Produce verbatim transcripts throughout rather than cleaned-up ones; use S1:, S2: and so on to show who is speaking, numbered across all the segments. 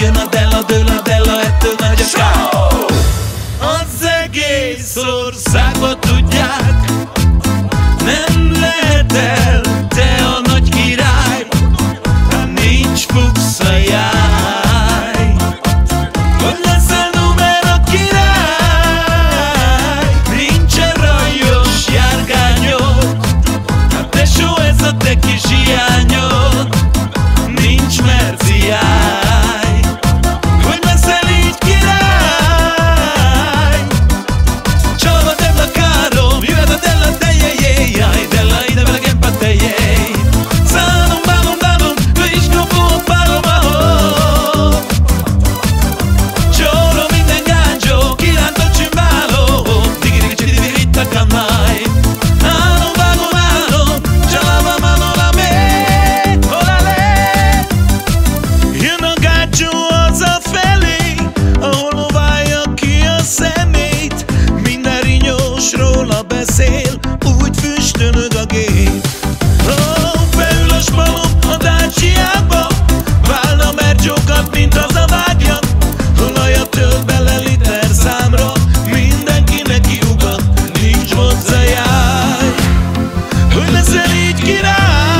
S1: jön a Della, dől a Della, ettől nagy a kár. Az egész országban tudják, nem lehet el, te a nagy király, ha nincs Fuchs a jáj. Hogy leszel numera király, nincsen rajos járgányod, hát tesó, ez a te kis hiányod, nincs merciáj. Hogy leszel így király, csava Della caro, jöhet a Della, te jé, jaj, Della ide vele che batte jé. Sanum balum balum, lui scopo palomaho. Gioro minden ganjo, kirántott csimbáló, digi digi csidi digi itt a kanai. Ánom vágom ánom, csalava manola me, olale. Jön a gácsó hazafelé, ahol loválja ki a szemét. Minden rinyós róla beszél, úgy füstölög a gép. Oh, beül a spalom a Dacia-ba, válna mercsókat, mint hazavágja. Olajat tölt bele liter számra, mindenki neki ugat, nincs hozzájáj. Hogy leszel így király?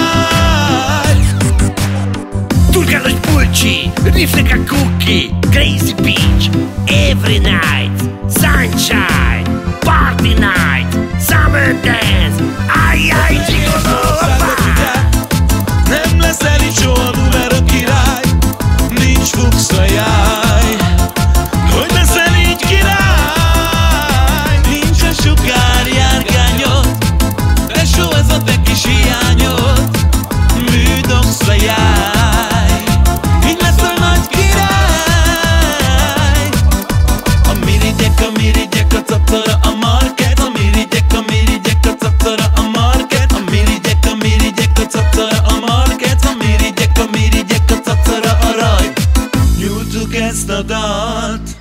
S2: Turkános pulcsi, riflek a cookie, crazy beach, every night, sunshine, party night, summer dance, ajjaj, csigoló,
S1: Országba tudják, nem leszel így soha numera király, nincs Fuchs a jáj. Hogy leszel így király, nincsen sugár járgányod, tesó, ez a te kis hiányod, műdogsz a jáj. Így leszel nagy király, a mirigyek, a mirigyek, a captora, a market, a mirigyek, a mirigyek, a captora, a market, a mirigyek, a mirigyek, a captora, a market, a mirigyek, a mirigyek, a captora, a raj. Nyújtuk ezt a dalt,